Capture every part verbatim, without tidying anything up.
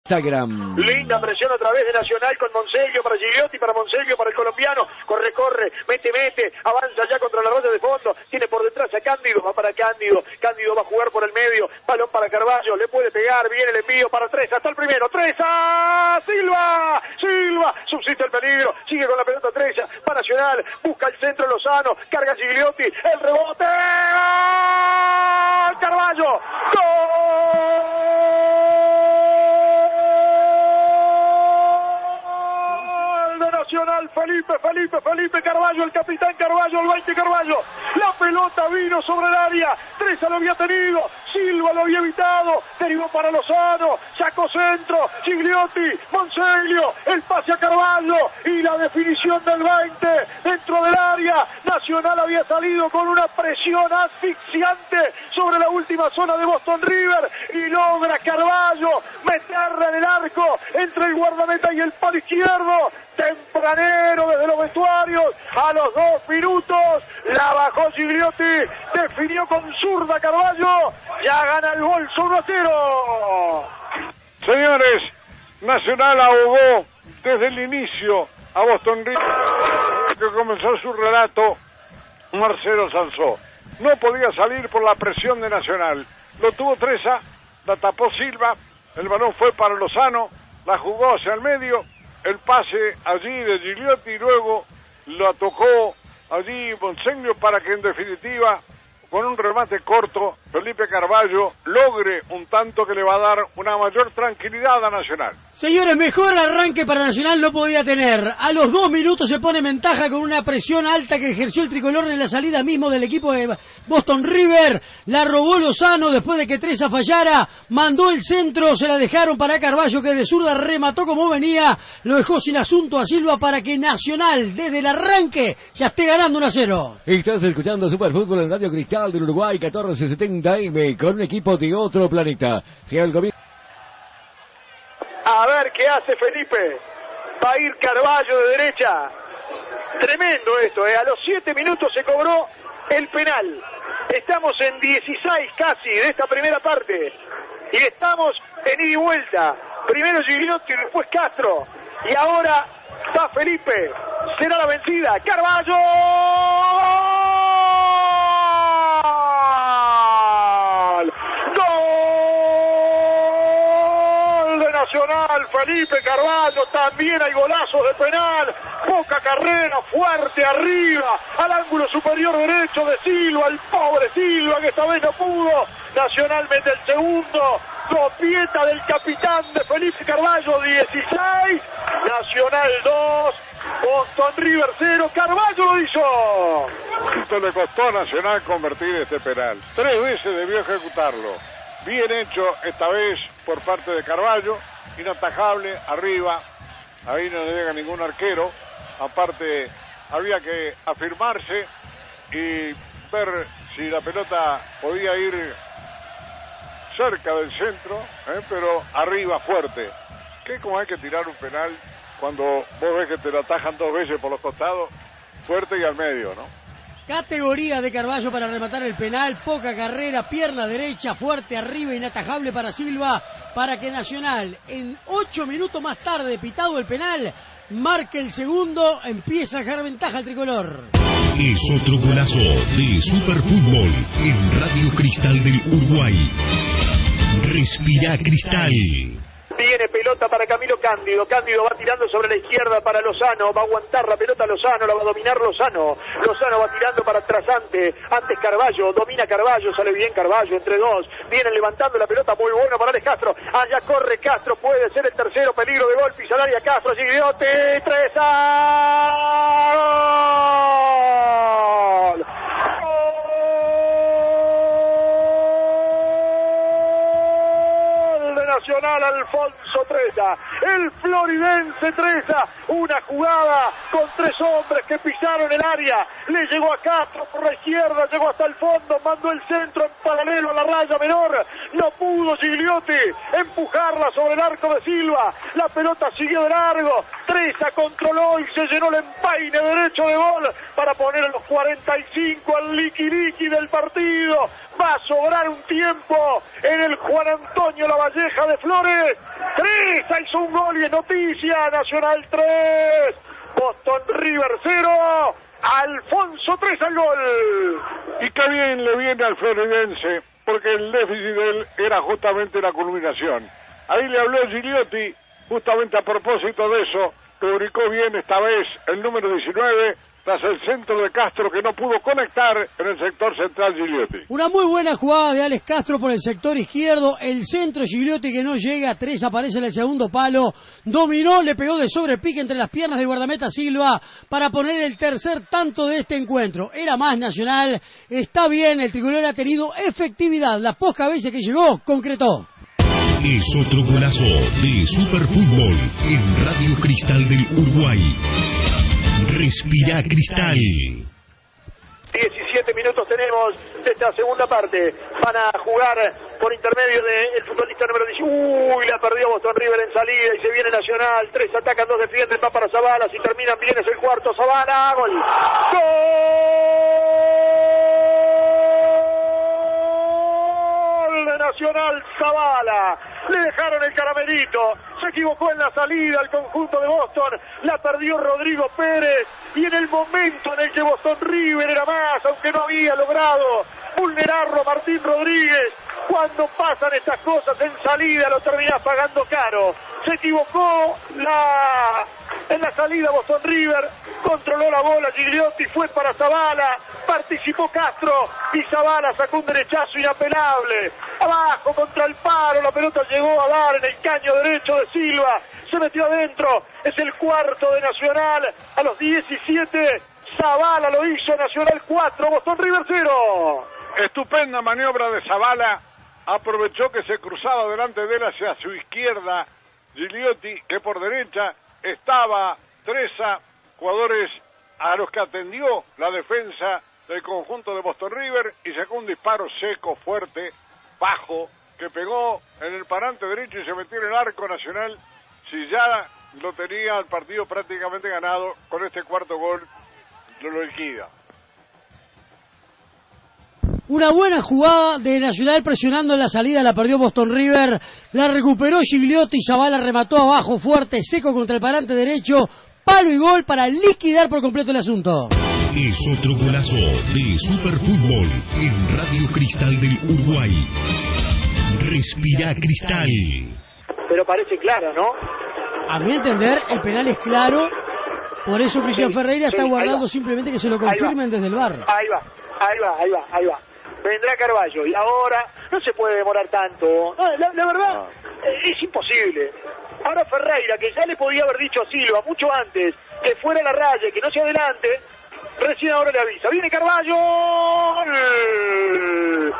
Instagram. Linda presión a través de Nacional con Monseglio para Gigliotti, para Monseglio, para el colombiano. Corre, corre, mete, mete, avanza ya contra la raya de fondo. Tiene por detrás a Cándido, va para Cándido. Cándido va a jugar por el medio. Balón para Carballo, le puede pegar. Viene el envío para Treza, hasta el primero. Treza, Silva, Silva, subsiste el peligro. Sigue con la pelota Treza, va Nacional. Busca el centro Lozano, carga Gigliotti. El rebote. Carballo, ¡gol! Nacional, Felipe, Felipe, Felipe Carballo, el capitán Carballo, el veinte Carballo. La pelota vino sobre el área. Treza lo había tenido, Silva lo había evitado. Derivó para Lozano, sacó centro, Gigliotti, Monseglio, el pase a Carballo y la definición del veinte dentro del área. Nacional había salido con una presión asfixiante sobre la última zona de Boston River y logra Carballo meterla en el arco entre el guardameta y el palo izquierdo. Tempranero desde los vestuarios, a los dos minutos, la bajó Gigliotti, definió con zurda Carballo, ya gana el bolso uno a cero. Señores, Nacional ahogó desde el inicio a Boston River, que comenzó su relato Marcelo Sansó. No podía salir por la presión de Nacional, lo tuvo Treza, la tapó Silva, el balón fue para Lozano, la jugó hacia el medio, el pase allí de Gigliotti y luego la tocó allí Monseglio para que en definitiva, con un remate corto, Felipe Carballo logre un tanto que le va a dar una mayor tranquilidad a Nacional. Señores, mejor arranque para Nacional no podía tener. A los dos minutos se pone en ventaja con una presión alta que ejerció el tricolor en la salida mismo del equipo de Boston River. La robó Lozano después de que Treza fallara. Mandó el centro, se la dejaron para Carballo que de zurda remató como venía. Lo dejó sin asunto a Silva para que Nacional desde el arranque ya esté ganando uno a cero. Estás escuchando Superfútbol en Radio Cristal del Uruguay catorce setenta M con un equipo de otro planeta. Sea el gobierno. A ver qué hace Felipe. Va a ir Carballo de derecha. Tremendo esto, ¿eh? A los siete minutos se cobró el penal. Estamos en dieciséis casi de esta primera parte. Y estamos en ida y vuelta. Primero Gigliotti, después Castro. Y ahora va Felipe. Será la vencida. ¡Carballo! Nacional, Felipe Carballo, también hay golazos de penal, poca carrera, fuerte arriba, al ángulo superior derecho de Silva, el pobre Silva que esta vez no pudo. Nacional mete el segundo, copieta del capitán de Felipe Carballo, dieciséis, Nacional dos, Boston River cero, Carballo lo hizo. Esto le costó a Nacional convertir este penal, tres veces debió ejecutarlo. Bien hecho esta vez por parte de Carballo, inatajable, arriba, ahí no le llega ningún arquero, aparte había que afirmarse y ver si la pelota podía ir cerca del centro, ¿eh? Pero arriba fuerte, que como hay que tirar un penal cuando vos ves que te lo atajan dos veces por los costados, fuerte y al medio, ¿no? Categoría de Carballo para rematar el penal, poca carrera, pierna derecha, fuerte arriba, inatajable para Silva, para que Nacional, en ocho minutos más tarde, pitado el penal, marque el segundo, empieza a dejar ventaja al tricolor. Es otro golazo de Superfútbol en Radio Cristal del Uruguay. Respira Cristal. Viene pelota para Camilo Cándido. Cándido va tirando sobre la izquierda para Lozano. Va a aguantar la pelota Lozano. La va a dominar Lozano. Lozano va tirando para Trasante. Antes Carballo. Domina Carballo. Sale bien Carballo entre dos. Vienen levantando la pelota. Muy buena para Alex Castro. Allá corre Castro. Puede ser el tercero. Peligro de gol. Pisa al área Castro. Gigliotti. Treza. ¡Gol! Nacional, Alfonso Treza, el floridense Treza, una jugada con tres hombres que pisaron el área, le llegó a Castro por la izquierda, llegó hasta el fondo, mandó el centro en paralelo a la raya menor, no pudo Gigliotti empujarla sobre el arco de Silva, la pelota siguió de largo, Treza controló y se llenó el empaine derecho de gol para poner a los cuarenta y cinco al liqui-liqui del partido. Va a sobrar un tiempo en el Juan Antonio Lavalleja de Flores. Treza hizo un gol y es noticia. Nacional tres, Boston River cero. Alfonso Treza al gol. Y qué bien le viene al floridense, porque el déficit de él era justamente la culminación. Ahí le habló Gigliotti, justamente a propósito de eso, publicó bien esta vez el número diecinueve, tras el centro de Castro que no pudo conectar en el sector central Gigliotti. Una muy buena jugada de Alex Castro por el sector izquierdo, el centro Gigliotti que no llega, tres aparece en el segundo palo, dominó, le pegó de sobrepique entre las piernas de guardameta Silva para poner el tercer tanto de este encuentro. Era más Nacional, está bien, el tricolor ha tenido efectividad, las pocas veces que llegó, concretó. Es otro golazo de Superfútbol en Radio Cristal del Uruguay. Respira Cristal. diecisiete minutos tenemos de esta segunda parte. Van a jugar por intermedio del futbolista número diecinueve. Uy, la perdió Boston River en salida y se viene Nacional. Tres atacan, dos defienden, va para Zavala. Si terminan bien es el cuarto. Zavala, gol. ¡Gol de Nacional! Zavala. Le dejaron el caramelito, se equivocó en la salida el conjunto de Boston, la perdió Rodrigo Pérez y en el momento en el que Boston River era más, aunque no había logrado vulnerarlo Martín Rodríguez, cuando pasan estas cosas en salida lo terminás pagando caro. Se equivocó la en la salida Boston River, controló la bola Gigliotti, fue para Zavala, participó Castro y Zavala sacó un derechazo inapelable, abajo contra el paro, la pelota llegó a dar en el caño derecho de Silva, se metió adentro, es el cuarto de Nacional, a los diecisiete, Zavala lo hizo, Nacional cuatro, Boston River cero. Estupenda maniobra de Zavala, aprovechó que se cruzaba delante de él hacia su izquierda Gigliotti, que por derecha estaba Treza, jugadores a los que atendió la defensa del conjunto de Boston River y sacó un disparo seco, fuerte, bajo, que pegó en el parante derecho y se metió en el arco Nacional. Si ya lo tenía el partido prácticamente ganado, con este cuarto gol lo liquida. Una buena jugada de Nacional presionando en la salida, la perdió Boston River, la recuperó Gigliotti, Zavala remató abajo fuerte, seco contra el parante derecho, palo y gol para liquidar por completo el asunto. Es otro golazo de Superfútbol en Radio Cristal del Uruguay. Respira Cristal. Pero parece clara, ¿no? A mi entender, el penal es claro, por eso Cristian sí, Ferreira sí, está guardando va. simplemente que se lo confirmen desde el bar. Ahí va, ahí va, ahí va, ahí va. Vendrá Carballo y ahora no se puede demorar tanto. No, la, la verdad no. Es imposible. Ahora Ferreira, que ya le podía haber dicho a Silva mucho antes que fuera a la raya, que no se adelante, recién ahora le avisa. Viene Carballo. ¡Gol!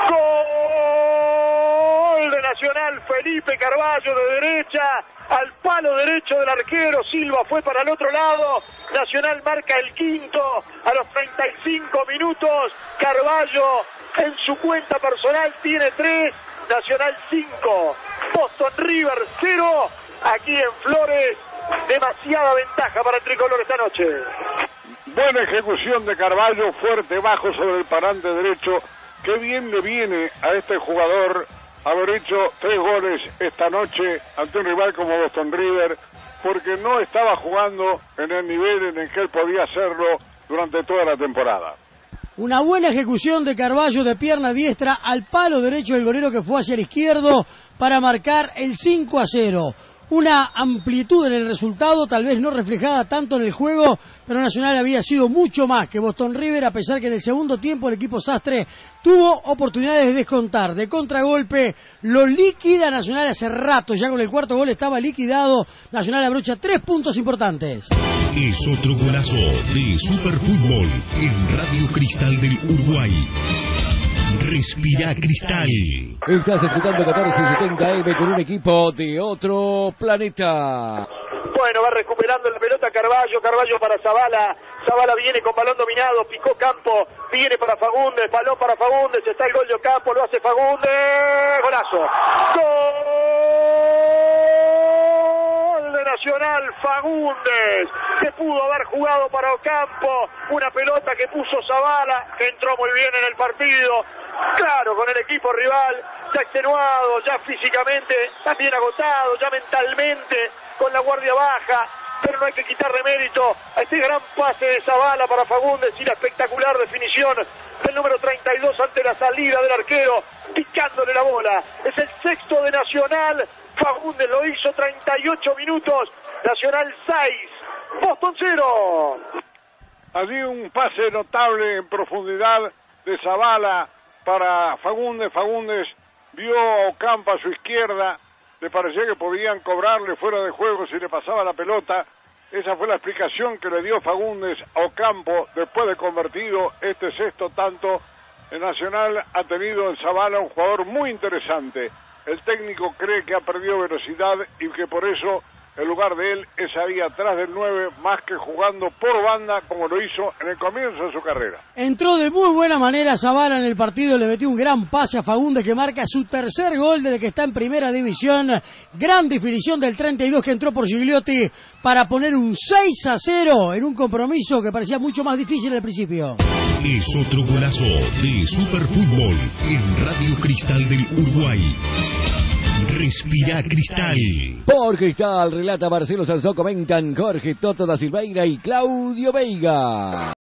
¡Gol de Nacional! Felipe Carballo de derecha al palo derecho del arquero. Silva fue para el otro lado. Nacional marca el quinto a los treinta y cinco minutos. Carballo en su cuenta personal tiene tres. Nacional cinco. Boston River cero. Aquí en Flores, demasiada ventaja para el tricolor esta noche. Buena ejecución de Carballo, fuerte, bajo sobre el parante derecho. Qué bien le viene a este jugador haber hecho tres goles esta noche ante un rival como Boston River, porque no estaba jugando en el nivel en el que él podía hacerlo durante toda la temporada. Una buena ejecución de Carballo de pierna diestra al palo derecho del golero que fue hacia el izquierdo para marcar el cinco a cero. Una amplitud en el resultado, tal vez no reflejada tanto en el juego, pero Nacional había sido mucho más que Boston River, a pesar que en el segundo tiempo el equipo Sastre tuvo oportunidades de descontar. De contragolpe, lo liquida Nacional hace rato, ya con el cuarto gol estaba liquidado. Nacional abrocha tres puntos importantes. Es otro golazo de Superfútbol en Radio Cristal del Uruguay. Respira Cristal. Estás escuchando catorce setenta eme con un equipo de otro planeta. Bueno, va recuperando la pelota Carballo, Carballo para Zavala, Zavala viene con balón dominado, picó Campo, viene para Fagundes, balón para Fagundes, está el gol de Campo, lo hace Fagundes, golazo. Gol de Nacional, Fagundes, que pudo haber jugado para Ocampo, una pelota que puso Zavala, que entró muy bien en el partido, claro, con el equipo rival, ya extenuado, ya físicamente, también agotado, ya mentalmente, con la guardia baja, pero no hay que quitarle mérito a este gran pase de Zavala para Fagundes y la espectacular definición del número treinta y dos ante la salida del arquero, picándole la bola. Es el sexto de Nacional, Fagundes lo hizo, treinta y ocho minutos, Nacional seis, Boston cero. Allí un pase notable en profundidad de Zavala para Fagundes. Fagundes vio a Ocampo a su izquierda, le parecía que podían cobrarle fuera de juego si le pasaba la pelota. Esa fue la explicación que le dio Fagundes a Ocampo después de convertido este sexto tanto. El Nacional ha tenido en Zavala un jugador muy interesante. El técnico cree que ha perdido velocidad y que por eso el lugar de él es ahí atrás del nueve, más que jugando por banda como lo hizo en el comienzo de su carrera. Entró de muy buena manera Zavala en el partido, le metió un gran pase a Fagundes que marca su tercer gol desde que está en primera división. Gran definición del treinta y dos que entró por Gigliotti para poner un seis a cero en un compromiso que parecía mucho más difícil al principio. Es otro golazo de Superfútbol en Radio Cristal del Uruguay. Respira Cristal. Por Cristal, relata Marcelo Sansó, comentan Jorge Toto da Silveira y Claudio Veiga.